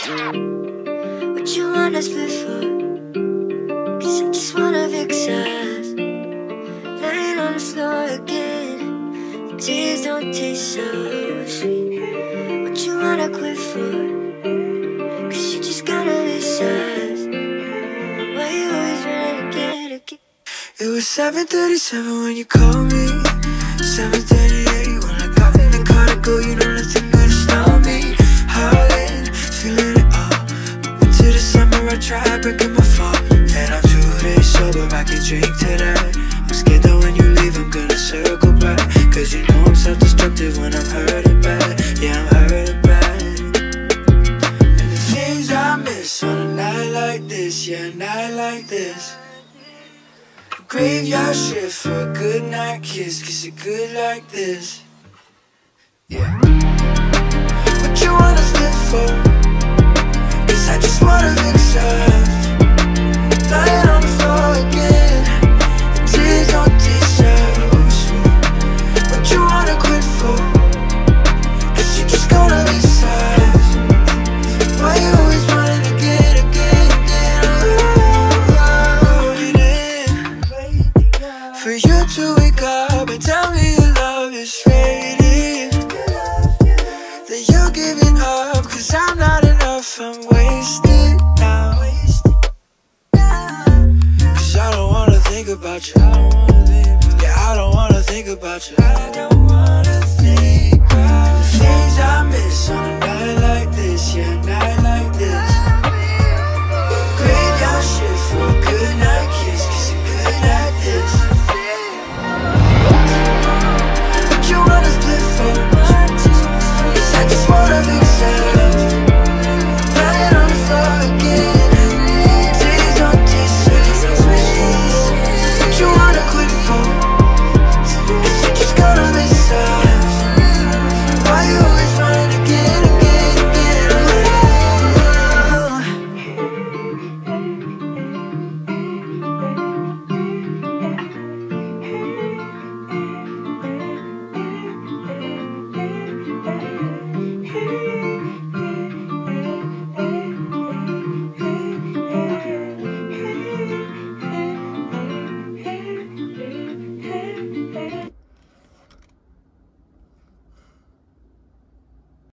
What you want us before? Cause I just wanna exercise. Lying on the floor again. The tears don't taste so sweet. What you wanna quit for? Cause you just gotta decide. Why you always running again? It was 7:37 when you called me. 7:38 when I got in the car to go. You know nothing gonna stop me. Howling, feeling it all. Moving to the summer, I tried breaking my fall. And I'm 2 days sober, I can drink today. I'm scared that when you leave I'm gonna circle back. Cause you know I'm self-destructive when I'm hurting bad. Yeah, I'm hurting bad. And the things I miss on a night like this. Yeah, a night like this. Graveyard shift for a good night kiss. Kiss it good like this. Yeah. What you wanna live for? Cause I just wanna exercise. Lying on the floor again. The tears don't taste so sweet. What you wanna quit for? Cause you just gonna be sad. Why you always running again, again, again? For you to wake up and tell me your love is fading, that you're giving up, cause I'm not enough, I'm wasted now. Cause I don't wanna think about you. Yeah, I don't wanna think about you.